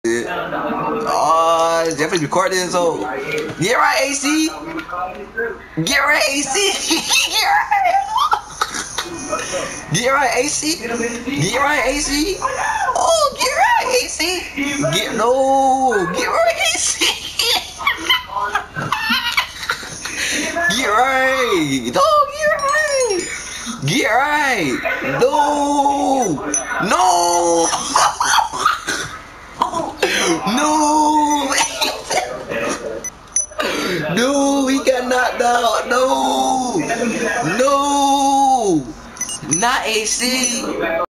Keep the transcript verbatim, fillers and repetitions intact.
Oh, uh, Jeffrey record this, so get right, A C. Get right, A C. Get right. Get right, A C. Get right, A C. Oh, get right, A C. Get no. Get right, A C. Get right. No, get right. Get right. No. No. No. No, he got knocked out. No. No. Not A C.